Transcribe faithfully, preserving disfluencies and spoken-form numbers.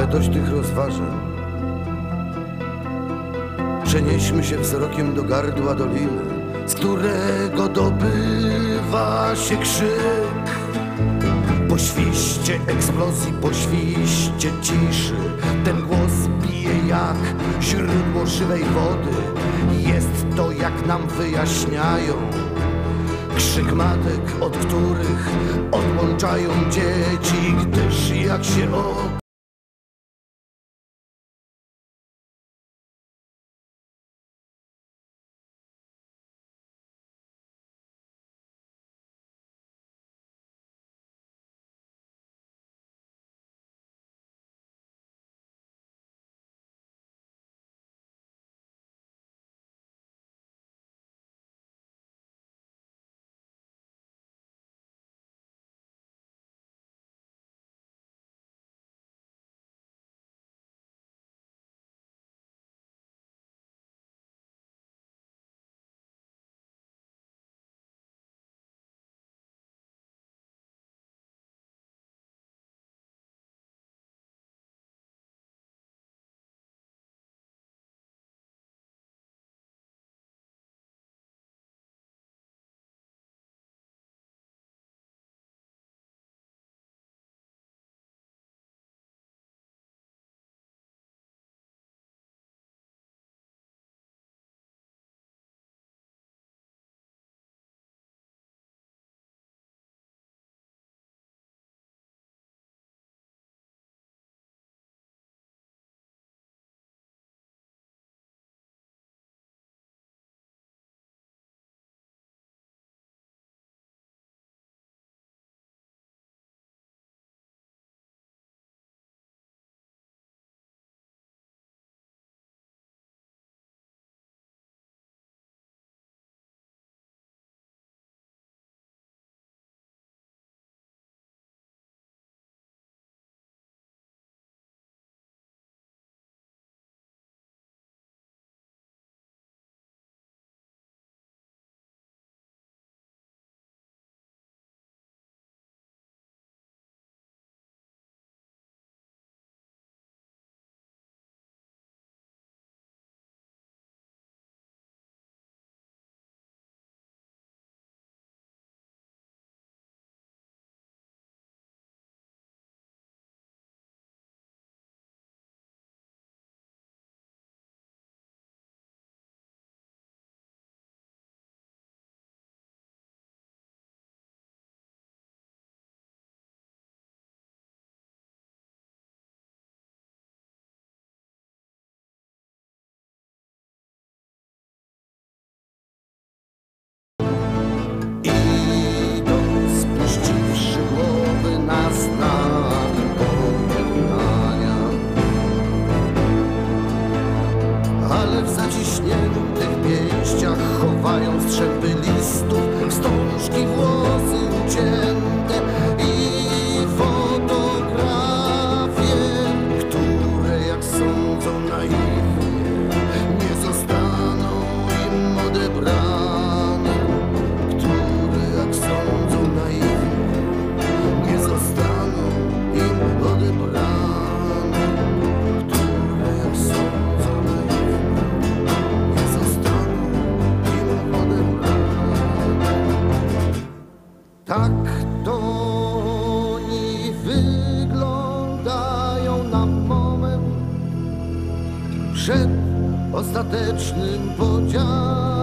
dość tych rozważań. Przenieśmy się wzrokiem do gardła doliny, z którego dobywa się krzyk. Po świście eksplozji, po świście ciszy, ten głos bije jak źródło żywej wody. Jest to, jak nam wyjaśniają, krzyk matek, od których odłączają dzieci, gdyż jak się o strzępy listów, wstążki, włosy ucięte i fotografie, które, jak sądzą naiwnie, nie zostaną im odebrane, które, jak sądzą naiwnie, nie zostaną im odebrane, które, jak sądzą naiwnie, nie zostaną im odebrane. Tak to oni wyglądają na moment przed ostatecznym podziałem.